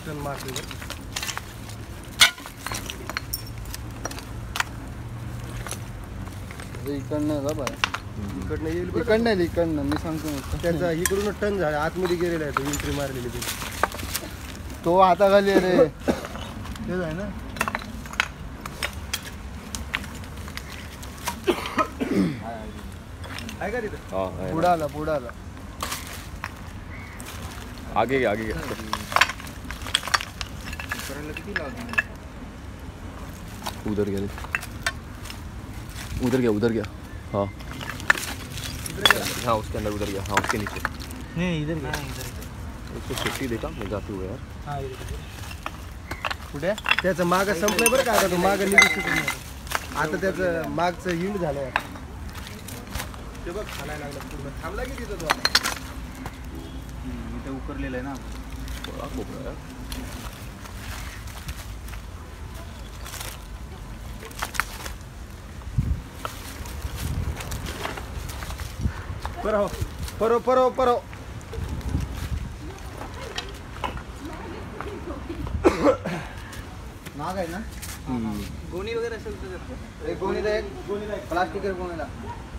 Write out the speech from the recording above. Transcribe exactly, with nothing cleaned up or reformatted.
Ton माग आहे. इकडनं जा बाय. इकडनं येईल बरं. इकडनं नाही इकडनं मी सांगतो. त्याचा इकडून टन झाला आतमध्ये गेलेला आहे तो एंट्री मारलेली ती. तो हाताखाली आहे रे. तेच आहे ना. आहे का तिथं? हाँ है पुढं आला पुढं आला. आगे गया आगे गया उधर गया उधर गया उधर गया हाँ हाँ उसके अंदर उधर गया हाँ उसके नीचे नहीं इधर इधर उसको छुट्टी देखा मैं जाते हुए यार हां पुढे त्याचं मागं संपलंय बरं का आता तो मागं निघू शकत नाही. आता त्याचं मागचं हिंड झालंय. ते बघ खालायला लागलं पूर्ण. थांबला की तिथं तो आता. इथे उकरलेलं आहे ना. बड़ा खोपड़ा यार परो परो परो परो नाग आहे ना. गोणी वगैरे असेल तर एक गोणीला एक गोणीला एक प्लास्टिक गोणीला